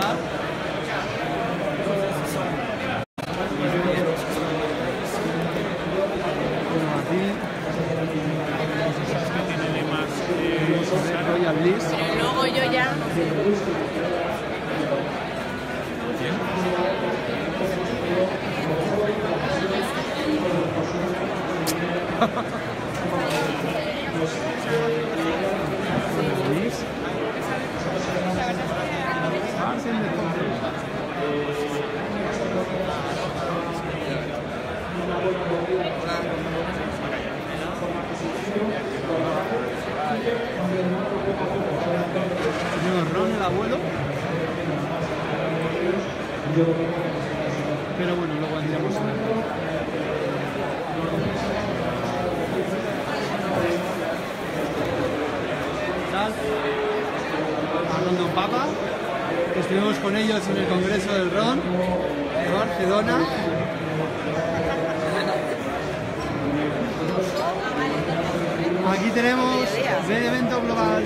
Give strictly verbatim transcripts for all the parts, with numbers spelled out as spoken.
probar. Bueno, aquí Royal Bliss. Pero luego yo ya no sé. Tenemos Ron, el abuelo. Pero bueno, luego vendríamos a ver. ¿Tal? Hablando Papa, que estuvimos con ellos en el Congreso del Ron de Barcelona. Aquí tenemos el evento global.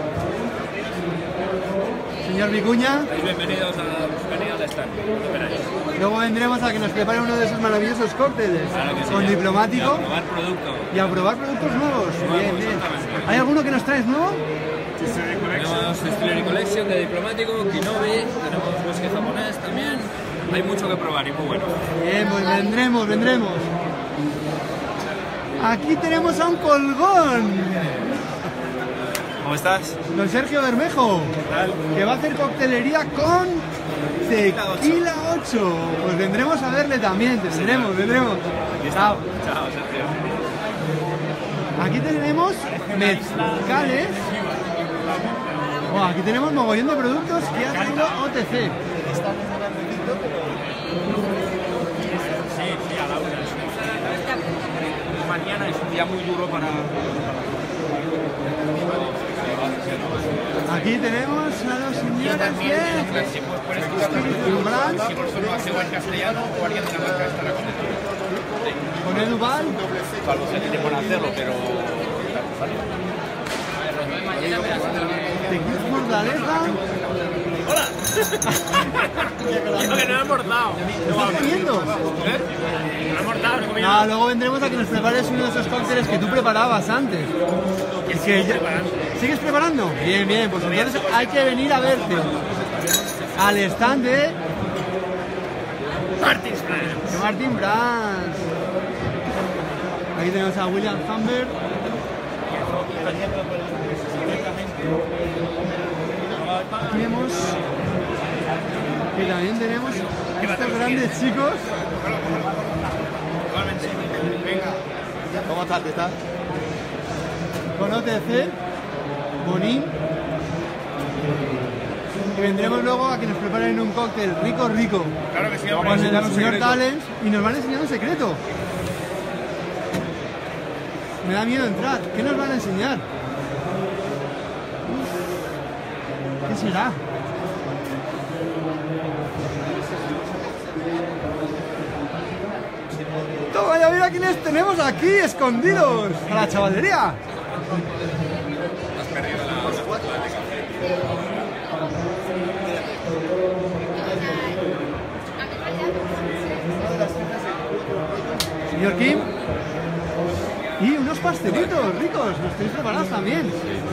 Señor Vicuña. Bienvenidos a, venid al stand. Luego vendremos a que nos prepare uno de esos maravillosos cócteles Claro que sí, con ya. diplomático. Y a probar producto. Y a probar productos nuevos. Nuevos, Bien, bien. exactamente. ¿Hay alguno que nos traes nuevo? Tenemos Distillery Collection de diplomático, Kinobi, tenemos whisky japonés también. Hay mucho que probar y muy bueno. Bien, pues vendremos, vendremos. Aquí tenemos a un colgón. ¿Cómo estás? Don Sergio Bermejo, ¿Qué tal? que va a hacer coctelería con Tequila ocho. Pues vendremos a verle también, vendremos, vendremos. Aquí Chao. estamos. Chao, Sergio. Aquí tenemos mezcales. Oh, aquí tenemos mogollón de productos que ha traído O T C. Sí, sí, a la una. Mañana es un día muy duro para... Aquí tenemos a los señores de Si puedes escuchar Brand si por solo hace en castellano o alguien de la marca estará con él. con Eduval. Salvo si a ti te pone a hacerlo, pero... Tequila Fortaleza. ¡Hola! Digo que no lo he mortado. ¿Qué estás comiendo? ¿Eh? No lo he mortado, no he comido. No, luego vendremos a que nos prepares uno de esos cócteles que tú preparabas antes. Es que ya... ¿Sigues preparando? Bien, bien, pues entonces hay que venir a verte al stand de Martins Brands. de Martin Brands. Aquí tenemos a William Humbert. Aquí vemos que también tenemos a estos grandes chicos. ¿Cómo estás? ¿Qué tal? Con O T C, Bonín. Y vendremos luego a que nos preparen un cóctel rico, rico. Claro que sí, Con el señor Talens y nos van a enseñar un secreto. Me da miedo entrar. ¿Qué nos van a enseñar? ¿Qué será? Toma, ya mira quiénes tenemos aquí escondidos a la chavalería. Señor Kim. Y unos pastelitos ricos, los tenéis preparados también.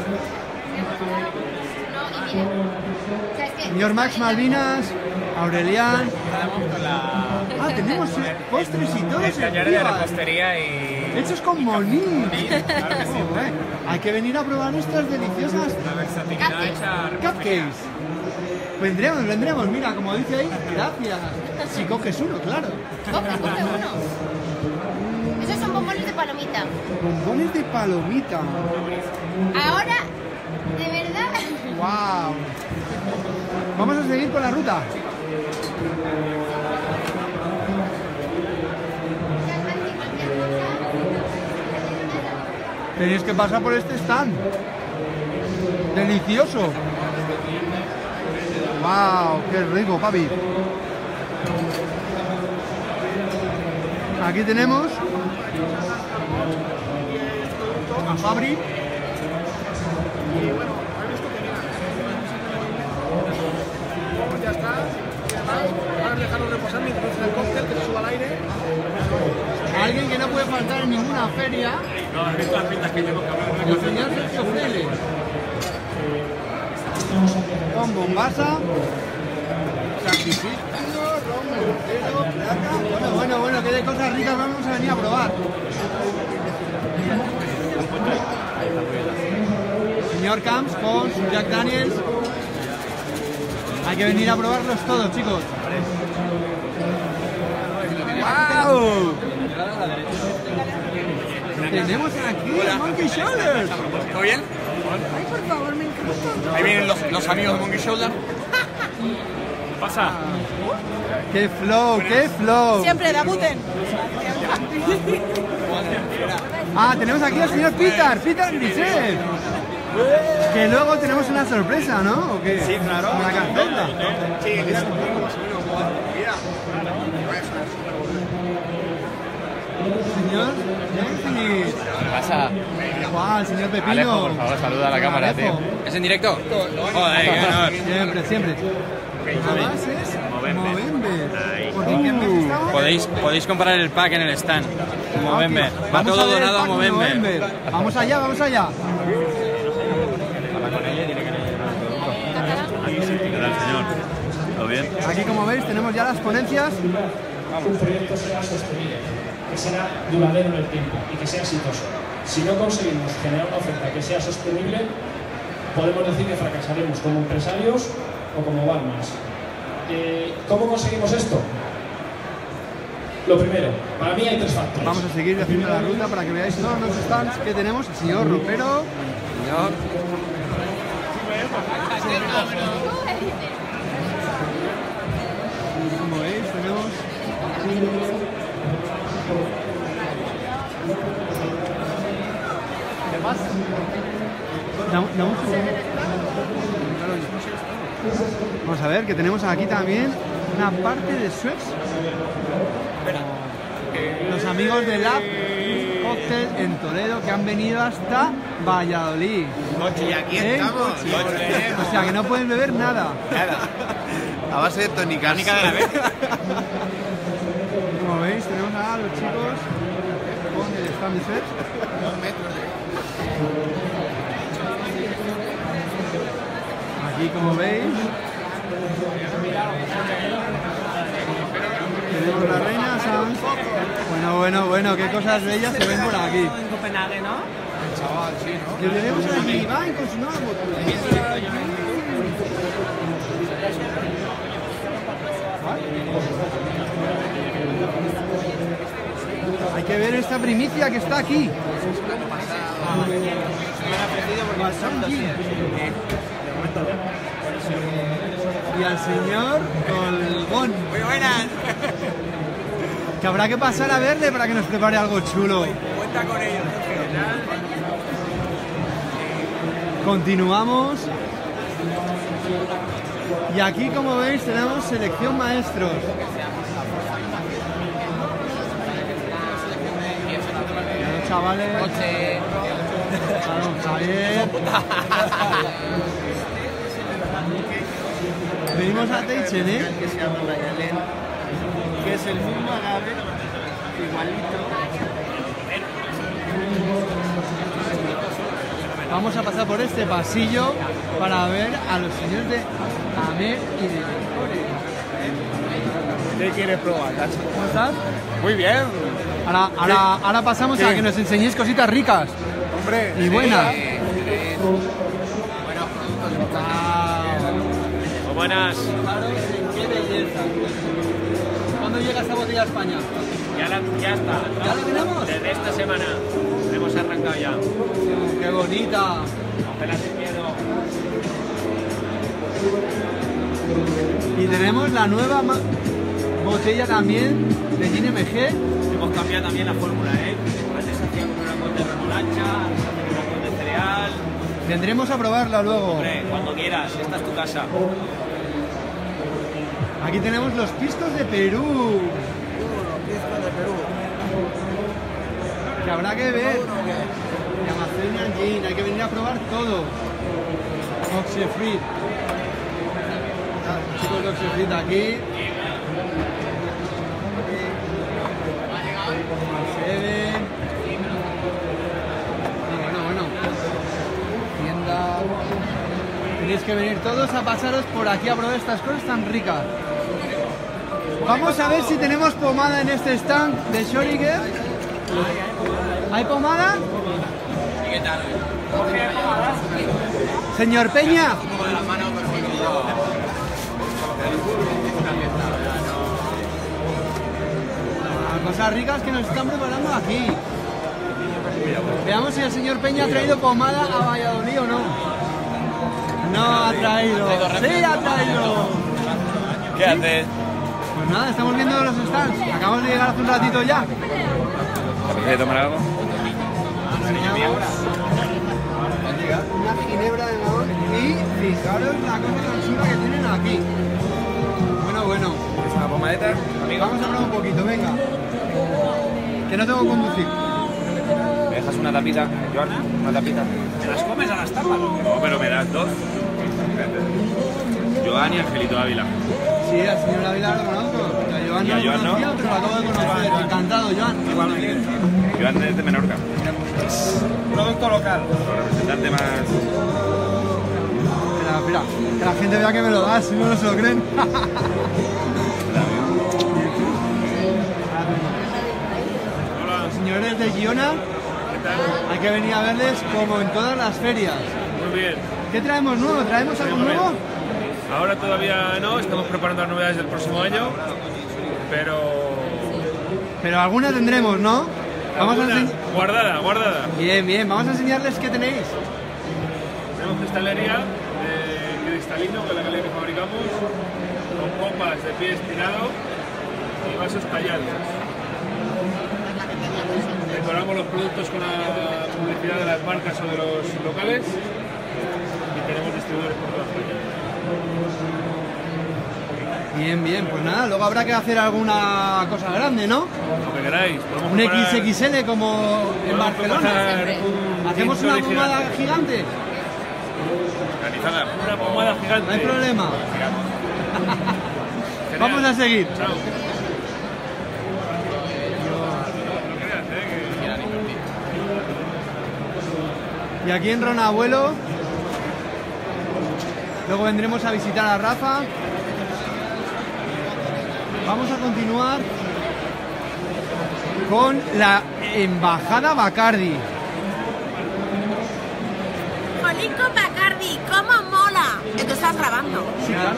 Señor Max Malvinas, Aurelian. Ah, tenemos postres y todo. Es taller de repostería y... Hechos con Monín. Claro que sí. Joder, hay que venir a probar estas deliciosas La versatilidad hecha... cupcakes. Vendremos, vendremos. Mira, como dice ahí, gracias. Si coges uno, claro. Coge, coge uno. Esos son bombones de palomita. Bombones de palomita. Ahora, de verdad. Wow. Vamos a seguir con la ruta. Tenéis que pasar por este stand. Delicioso. Wow, qué rico, papi. Aquí tenemos a Fabri. Nigeria. No, has visto las pintas que llevo, cabrón. El señor Sergio Freire. Con Bombasa. Sacrificio, ron mortero, plata. Bueno, bueno, bueno, qué de cosas ricas vamos a venir a probar. Señor Camps con su Jack Daniels. Hay que venir a probarlos todos, chicos. ¡Wow! Tenemos aquí a Monkey Shoulder. ¿Todo bien? Ay, por favor, me encanta. Ahí vienen los, los amigos de Monkey Shoulder. Pasa. ¡Qué flow, qué flow! Siempre, debuten. Ah, tenemos aquí al señor Peter, Peter Grisel. Que luego tenemos una sorpresa, ¿no? ¿O qué? Sí, claro. Una carpeta. Sí, es más o menos como mira. Señor Jenkins. ¿Qué pasa? Guau, el señor Pepino. Alejo, por favor, saluda a la cámara, Alejo. tío. ¿Es en directo? Joder, qué honor. Siempre, siempre. Además es Movember. ¿Por qué Uh, qué mes estamos? Podéis, podéis comprar el pack en el stand. Movember. Va Vamos todo a ver el donado a pack de Movember. Movember. Vamos allá, vamos allá. ¿Qué tal, señor? ¿Todo bien? Aquí, como veis, tenemos ya las ponencias. un proyecto será sostenible, que será duradero en el tiempo y que sea exitoso. Si no conseguimos generar una oferta que sea sostenible, podemos decir que fracasaremos como empresarios o como barmans. Eh, ¿Cómo conseguimos esto? Lo primero, para mí hay tres factores. Vamos a seguir haciendo la ruta para que veáis todos los stands que tenemos. El señor Ropero. Señor. Como veis, tenemos... ¿Qué pasa? Dame- dame un segundo. Vamos a ver que tenemos aquí también una parte de Suez. Los amigos de Lab Cocktail en Toledo que han venido hasta Valladolid. Noche, y aquí ¿Eh? estamos. O sea que no pueden beber nada. Nada. A base de tónica. Tónica de la vez. Como veis, tenemos a los chicos con el stand de Suez. Aquí, como veis, tenemos la reina Sans. Bueno, bueno, bueno, qué cosas bellas se ven por aquí. En Copenhague, ¿no? Que tenemos aquí Iván con su nueva botella. Hay que ver esta primicia que está aquí. Y al señor Colgón. Muy buenas. Que habrá que pasar a verle para que nos prepare algo chulo. Cuenta con ellos. Continuamos. Y aquí, como veis, tenemos selección maestros. Y los chavales. Claro, Javier. Venimos a Teichen, ¿eh? Que se llama Mayalen, que es el mismo agave, igualito. Vamos a pasar por este pasillo para ver a los señores de Amer y de Licores. ¿Qué quieres probar, Nacho? ¿Cómo estás? Muy bien. Ahora, ahora, ahora pasamos a ¿Qué? que nos enseñéis cositas ricas Hombre. y buenas. Buenas. ¡Qué belleza! ¿Cuándo llega esta botella a España? Ya, la, ya está. ¿Ya la tenemos? Desde esta semana hemos arrancado ya. ¡Qué bonita! Cógela sin miedo. Y tenemos la nueva ma- botella también de Gin M G. Hemos cambiado también la fórmula, ¿eh? Antes hacían con una con de remolacha, una con de cereal. Vendremos a probarla luego. Hombre, cuando quieras, esta es tu casa. Aquí tenemos los piscos de Perú. Que habrá que ver. De Amazonian Gin, hay que venir a probar todo. Oxyfrit. Los chicos de Oxyfrit aquí. Seven. Tenéis que venir todos a pasaros por aquí a probar estas cosas tan ricas. Vamos a ver si tenemos pomada en este stand de Schrödinger. ¿Hay pomada? ¿Y qué tal? Señor Peña. Cosas ricas que nos están preparando aquí. Veamos si el señor Peña ha traído pomada a Valladolid o no. No ha traído. Sí ha traído. ¿Qué ¿Sí? haces? Pues nada, estamos viendo los stands. Acabamos de llegar hace un ratito ya. ¿Te apetece tomar algo? Una ginebra de Mahón y fijaros la cosa tan chula que tienen aquí. Bueno, bueno. ¿Es una pomadeta, amigo? Vamos a probar un poquito, venga. Que no tengo que conducir. ¿Me dejas una tapita, Joan? Una tapita. ¿Te las comes a las tapas? No, pero me das dos. Joan y Angelito Ávila. Sí, al señor Ávila lo conozco. A Joan ¿Y no a lo Joan no? conocía, pero lo acabo de conocer. Encantado, Joan. Joan es de Menorca. Producto local. Representante más... Espera, espera. Que la gente vea que me lo das, si no, no se lo creen. Los señores de Girona, hay que venir a verles como en todas las ferias. Muy bien. ¿Qué traemos nuevo? ¿Traemos algo Muy bien. nuevo? Ahora todavía no, estamos preparando las novedades del próximo año, pero... Pero alguna tendremos, ¿no? Vamos a alguna enseñ- guardada, guardada. Bien, bien. Vamos a enseñarles qué tenéis. Tenemos cristalería de cristalino, con la calidad que fabricamos, con copas de pie estirado y vasos tallados. Decoramos los productos con la publicidad de las marcas o de los locales y tenemos distribuidores por toda España. Bien, bien. Pues nada, luego habrá que hacer alguna cosa grande, ¿no? Lo que queráis. Podemos Un preparar- equis equis ele como en podemos Barcelona. preparar un Hacemos tinto una pomada gigante. gigante. Organizada. Una pomada gigante. No hay problema. Genial. Vamos a seguir. Chao. Y aquí en Ronabuelo, luego vendremos a visitar a Rafa. Vamos a continuar con la Embajada Bacardi. Jolico Bacardi, ¿cómo mola? ¿Te estás grabando? Sí, claro.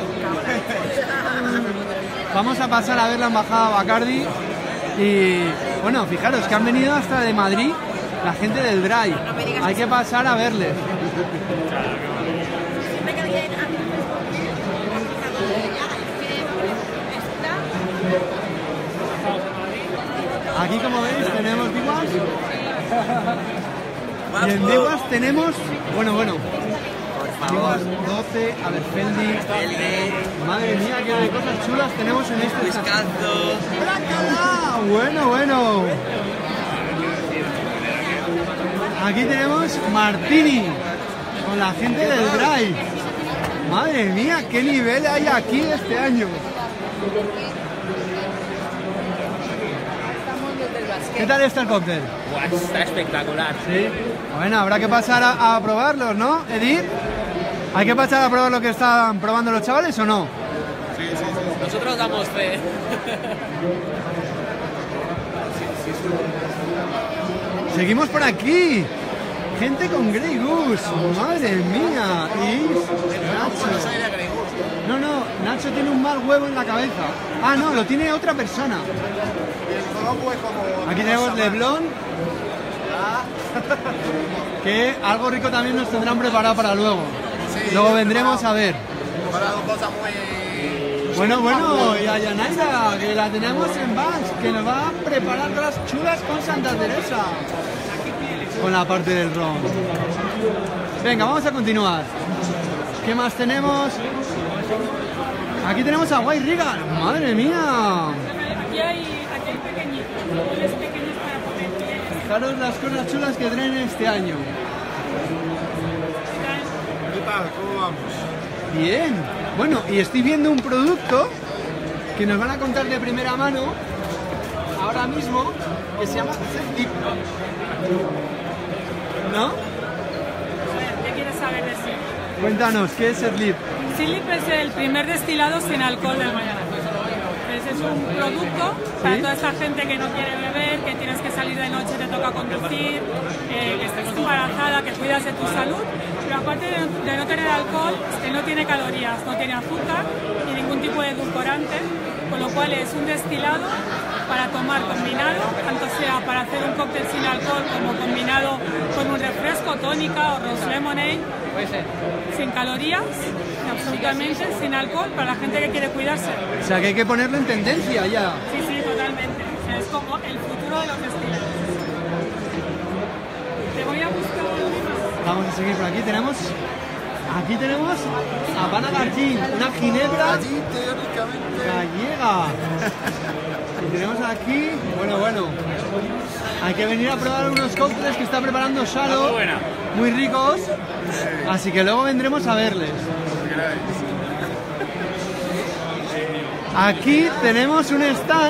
Vamos a pasar a ver la Embajada Bacardi y, bueno, fijaros que han venido hasta de Madrid la gente del Dry. Hay que pasar a verles. Aquí, como veis, tenemos Diguas. Y en Diguas tenemos, bueno, bueno, Diguas doce, Aberfeldi. Madre mía, qué de cosas chulas tenemos en este stand. ¡Brácala! Bueno, bueno. Aquí tenemos Martini con la gente del Dry. Madre mía, qué nivel hay aquí este año. ¿Qué tal está el cóctel? Buah, está espectacular. Sí. Bueno, habrá que pasar a, a probarlos, ¿no, Edith? ¿Hay que pasar a probar lo que están probando los chavales o no? Nosotros damos fe. Seguimos por aquí. Gente con Grey Goose. Madre mía. Y Nacho. No, no, Nacho tiene un mal huevo en la cabeza. Ah, no, lo tiene otra persona. Aquí tenemos Leblon. Que algo rico también nos tendrán preparado para luego. Luego vendremos a ver. Bueno, bueno, y a Yanaira, que la tenemos en Vans, que nos va a preparar las chulas con Santa Teresa. Con la parte del ron. Venga, vamos a continuar. ¿Qué más tenemos? Aquí tenemos a White Regal. Madre mía. Aquí hay, aquí hay pequeñitos, boles pequeños para poner. Fijaros las cosas chulas que traen este año. ¿Qué tal? ¿Cómo vamos? Bien. Bueno, y estoy viendo un producto que nos van a contar de primera mano ahora mismo, que se llama Zip. ¿No? A ver, ¿qué quieres saber de sí? Cuéntanos, ¿qué es Seedlip? Seedlip es el primer destilado sin alcohol del mañana. Ese es un producto para ¿Sí? toda esta gente que no quiere beber, que tienes que salir de noche, te toca conducir, eh, que estés embarazada, que cuidas de tu salud, pero aparte de, de no tener alcohol, es que no tiene calorías, no tiene azúcar ni ningún tipo de edulcorante, con lo cual es un destilado para tomar combinado, tanto sea para hacer un cóctel sin alcohol como combinado con un refresco, tónica o rose lemonade, sin calorías, absolutamente, sin alcohol, para la gente que quiere cuidarse. O sea que hay que ponerlo en tendencia ya. Sí, sí, totalmente. O sea, es como el futuro de los destilados. Te voy a buscar el libro. Vamos a seguir por aquí. Tenemos, aquí tenemos a Habana Garcín, una ginebra Allí, teóricamente. gallega. Y tenemos aquí, bueno, bueno, hay que venir a probar unos cócteles que está preparando Shalo, Muy buena. muy ricos, así que luego vendremos a verles. Aquí tenemos un stand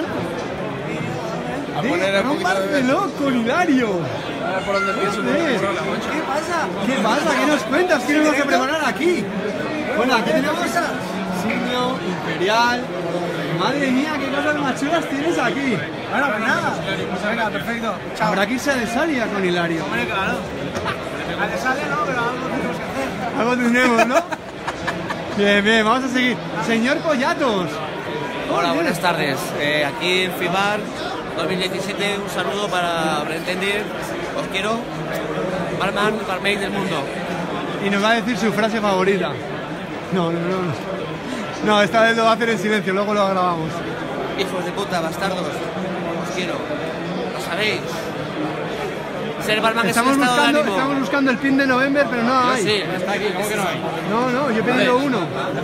de Ron Barceló con Hilario. ¿Qué pasa? ¿Qué pasa? ¿Qué nos cuentas? ¿Qué tenemos que preparar aquí? Bueno, aquí tenemos Signo, Imperial. Madre mía, qué cosas más chulas tienes aquí. Bueno, pues nada. Venga, perfecto. Chao. Habrá que irse a Desalia con Hilario. Hombre, claro. A Desalia no, pero algo tenemos que hacer. Algo tenemos, ¿no? Bien, bien, vamos a seguir. Señor Pollatos. Hola, buenas tardes. Eh, aquí en FIBAR dos mil diecisiete, un saludo para Pretender. Os quiero. Barman, barmaid del mundo. Y nos va a decir su frase favorita. No, no, no. No, no, esta vez lo va a hacer en silencio, luego lo grabamos. Hijos de puta, bastardos. Os quiero. Lo sabéis. Ser barman Estamos es un estado buscando, de ánimo. estamos buscando el pin de November, pero no Yo hay. sí, está aquí, ¿cómo que no hay? No, no, yo he pedido uno.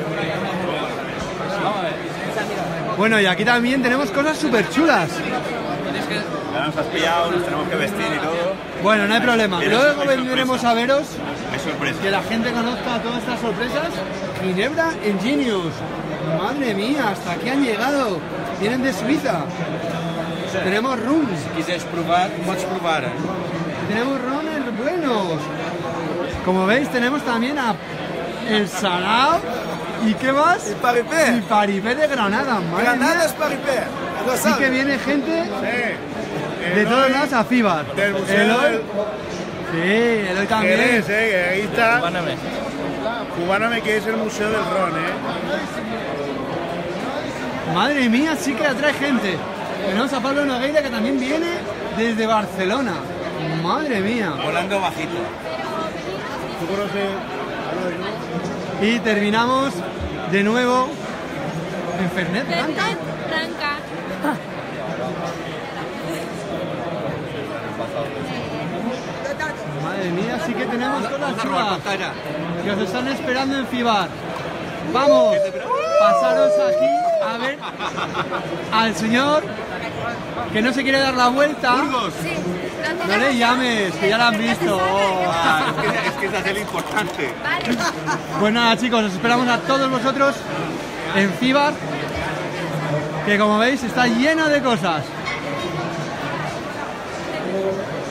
Bueno, y aquí también tenemos cosas súper chulas. Tienes que... Ya nos has pillado, nos tenemos que vestir y todo. Bueno, no hay problema. Hay Luego sorpresa. vendremos a veros, Hay sorpresa. que la gente conozca todas estas sorpresas. Ginebra Ingenious. Madre mía, hasta aquí han llegado. Vienen de Suiza. Tenemos rums. Si quieres probar, pots provar. Tenemos runners buenos. Como veis, tenemos también a el Sarao. ¿Y qué más? Y paripé. Y paripé de Granada. Madre Granada mía. es paripé. Lo Sí que sabes. viene gente Sí. de todos lados a FIBAR. Del museo Eloy. del- Sí, Eloy también. Jerez, eh, que ahí está. Cubáname. Cubáname, que es el museo del ron, eh. Madre mía, sí que atrae gente. Tenemos a Pablo Nogueira, que también viene desde Barcelona. Madre mía. Volando bajito. Tú conoces. Y terminamos de nuevo en Fernet Branca. Branca. Madre mía, sí que tenemos cosas chulas que os están esperando en FIBAR. Vamos, pasaros aquí a ver al señor que no se quiere dar la vuelta. Sí. No le llames, que ya lo han visto. Oh. Ah, es que, es que ese es el importante. Vale. Pues nada, chicos, os esperamos a todos vosotros en FIBAR, que como veis está lleno de cosas.